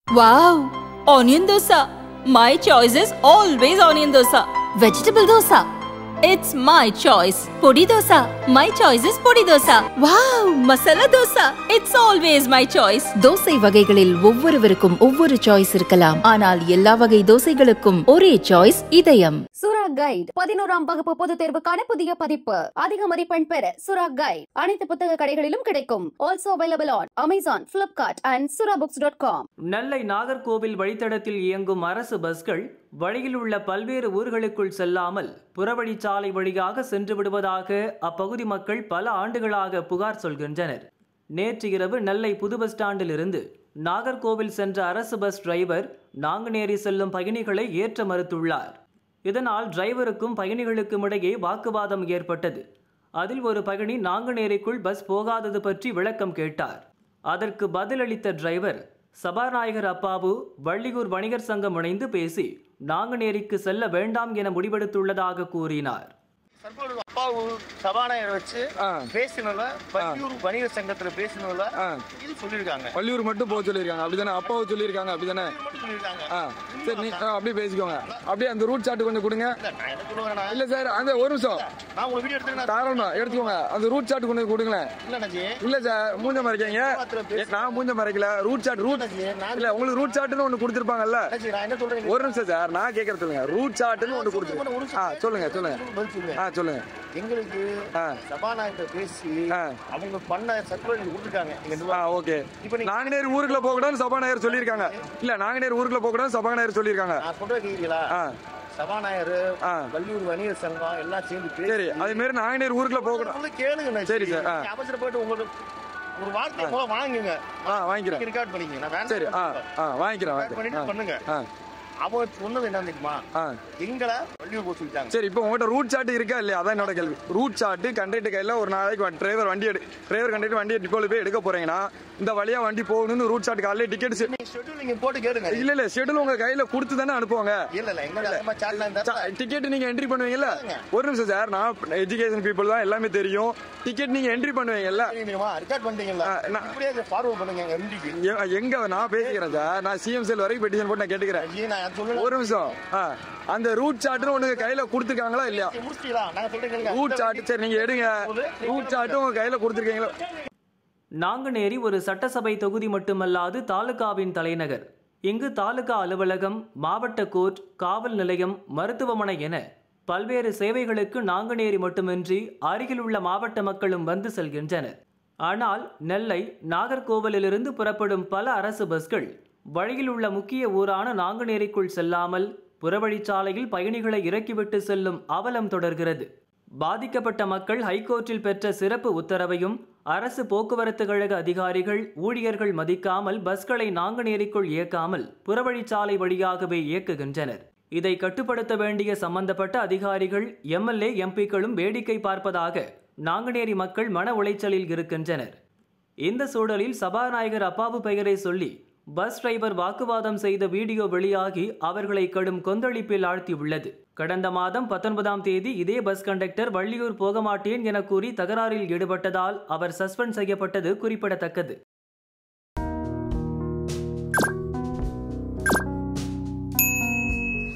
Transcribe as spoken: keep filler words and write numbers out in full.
Wow! Onion dosa. My choice is always onion dosa. Vegetable dosa. It's my choice. Podi dosa. My choice is podi dosa. Wow! Masala dosa. It's always my choice. Dosa வகைகளில் ஒவ்வொருவருக்கும் ஒவ்வொரு choice இருக்கலாம். ஆனால் எல்லா வகை தோசைகளுக்கும் ஒரே choice இதயம். சுரா கைட் பதினோராம் வகுப்பு பொதுத் தேர்வுக்கான புதிய பதிப்பு. அதிக மதிப்பெண் பெற சுரா கைட் அனைத்து புத்தக கடைகளிலும் கிடைக்கும். Also available on Amazon, Flipkart and surabooks dot com. நெல்லை நாகர்கோவில் வழித்தடத்தில் இயங்கும் அரசு பஸ்கள் வழியில் உள்ள பல்வேறு ஊர்களுக்குள் செல்லாமல் புறவழிச்சாலை வழியாக சென்று விடுவதாக அப்பகுதி மக்கள் பல ஆண்டுகளாக புகார் சொல்கின்றனர். நேற்று இரவு நெல்லை புது பஸ் ஸ்டாண்டில் இருந்து நாகர்கோவில் சென்ற அரசு பஸ் டிரைவர் நாங்குநேரி செல்லும் பயணிகளை ஏற்ற மறுத்துள்ளார். இதனால் டிரைவருக்கும் பயணிகளுக்கும் இடையே வாக்குவாதம் ஏற்பட்டது. அதில் ஒரு பயணி நாங்குநேரிக்குள் பஸ் போகாதது பற்றி விளக்கம் கேட்டார். அதற்கு பதிலளித்த டிரைவர் சபாநாயகர் அப்பாவு வள்ளியூர் வணிகர் சங்கம் இணைந்து பேசி நாங்குநேரிக்கு செல்ல வேண்டாம் என முடிவெடுத்துள்ளதாக கூறினார். அப்பாவு சபாநாயகர் வச்சு பேசினல வள்ளியூர் வணிகர் சங்கத்துல பேசினல இது சொல்லிருக்காங்க. வள்ளியூர் மட்டும் போக சொல்லிருக்காங்க அப்படிதானே? அப்பாவு சொல்லிருக்காங்க அப்படிதானே? சரி, நீ அப்படியே பேசிக்கோங்க. அப்படியே அந்த ரூட் சார்ட் கொஞ்சம் கொடுங்க. இல்ல சார், அந்த ஒரு நிமிஷம் தாராளமா எடுத்துக்கோங்க. அந்த ரூட் சார்ட் கொஞ்சம் கொடுங்களேன். இல்ல சார், மூஞ்ச மறைக்கீங்க. நான் மூஞ்ச மறைக்கல. ரூட் சார்ட் ரூட் இல்ல, உங்களுக்கு ரூட் சார்ட்னு ஒண்ணு கொடுத்திருப்பாங்கல்ல. ஒரு நிமிஷம் சார், நான் கேட்கறது சொல்லுங்க. ரூட் சார்ட்னு ஒண்ணு கொடுத்துருக்கேன். சொல்லுங்க சொல்லுங்க சொல்லுங்க. எங்களுக்கு சபாநாயகர் பேசி அவங்க பண்ண சர்க்குலர் கொடுத்துருக்காங்க. ஓகே, இப்போ நாங்குநேரி ஊருக்குள்ள போக கூடாது சபாநாயகர் சொல்லியிருக்காங்க. இல்ல, நாங்குநேரி ஊருக்குள்ள போக கூடாது சபாநாயகர் சொல்லியிருக்காங்க. சொல்றீங்களா? சபாநாயகர் வள்ளியூர் வணிகர் சங்கம் எல்லாம் சேர்ந்து சரி, அதே மாதிரி நாங்குநேரி ஊருக்குள்ள போக கூடாது கேளுங்க. சரி சார், அவசரப்பட்டு உங்களுக்கு ஒரு வார்த்தை போல வாங்குங்க. வாங்கிக்கிறேன். ரெக்கார்ட் பண்ணிங்க. சரி, வாங்கிக்கிறேன். பண்ணுங்க. அவன் சொன்னது என்ன தெரியுமா? எங்களை வள்ளியூர் போக சொல்லிட்டாங்க. சரி, இப்போ உங்கள்கிட்ட ரூட் சார்ட் இருக்கா இல்லையா? அதான் என்னோட கேள்வி. ரூட் சார்ட் கண்டக்டர் கையில் ஒரு நாளைக்கு டிரைவர் வண்டி எடு டிரைவர் கண்டக்டர் வண்டியை டிப்போல போய் எடுக்க போறீங்கன்னா இந்த வழியா வண்டி போகணும்னு ரூட் சார்ட் காலையில டிக்கெட் ஷெட்யூல் நீங்க போட்டு கேளுங்க. இல்ல இல்ல, ஷெட்யூல் உங்க கையில கொடுத்து தானே அனுப்புவாங்க. இல்ல இல்ல, எங்க டிக்கெட் நீங்க என்ட்ரி பண்ணுவீங்கல்ல. ஒரு நிமிஷம் சார், நான் எஜுகேஷன் பீப்புள் தான், எல்லாமே தெரியும். டிக்கெட் நீங்க என்ட்ரி பண்ணுவீங்கல்ல. ரெக்கார்ட் பண்ணிட்டீங்களா? ஃபார்வர்ட் பண்ணுங்க எம்டிக்கு. எங்க நான் பேசிக்கிறேன் சார், நான் சிஎம் செல் வரைக்கும் பெட்டிஷன் போட்டு நான் கேட்டுக்கிறேன். ஒரு நிமிஷம், அந்த ரூட் சார்ட் உனக்கு கையில கொடுத்துருக்காங்களா இல்லையா? ரூட் சார்ட் சரி, நீங்க எடுங்க. ரூட் சார்ட் உங்க கையில கொடுத்துருக்கீங்களா? நாங்குநேரி ஒரு சட்டசபை தொகுதி மட்டுமல்லாது தாலுகாவின் தலைநகர். இங்கு தாலுகா அலுவலகம், மாவட்ட கோர்ட், காவல் நிலையம், மருத்துவமனை என பல்வேறு சேவைகளுக்கு நாங்குநேரி மட்டுமின்றி அருகில் உள்ள மாவட்ட மக்களும் வந்து செல்கின்றனர். ஆனால் நெல்லை நாகர்கோவிலிருந்து புறப்படும் பல அரசு பஸ்கள் வழியில் உள்ள முக்கிய ஊரான நாங்குநேரிக்குள் செல்லாமல் புறவழிச்சாலையில் பயணிகளை இறக்கிவிட்டு செல்லும் அவலம் தொடர்கிறது. பாதிக்கப்பட்ட மக்கள் ஹைகோர்ட்டில் பெற்ற சிறப்பு உத்தரவையும் அரசு போக்குவரத்து கழக அதிகாரிகள் ஊழியர்கள் மதிக்காமல் பஸ்களை நாங்குநேரிக்குள் இயக்காமல் புறவழிச்சாலை வழியாகவே இயக்குகின்றனர். இதை கட்டுப்படுத்த வேண்டிய சம்பந்தப்பட்ட அதிகாரிகள், எம்எல்ஏ, எம்பிக்களும் வேடிக்கை பார்ப்பதாக நாங்குநேரி மக்கள் மன உளைச்சலில் இருக்கின்றனர். இந்த சூழலில் சபாநாயகர் அப்பாவு பெயரை சொல்லி பஸ் டிரைவர் வாக்குவாதம் செய்த வீடியோ வெளியாகி அவர்களை கடும் கொந்தளிப்பில் ஆழ்த்தியுள்ளது. கடந்த மாதம் பத்தொன்பதாம் தேதி இதே பஸ் கண்டக்டர் வள்ளியூர் போக மாட்டேன் என கூறி தகராறில் ஈடுபட்டதால் அவர் சஸ்பெண்ட் செய்யப்பட்டது குறிப்பிடத்தக்கது.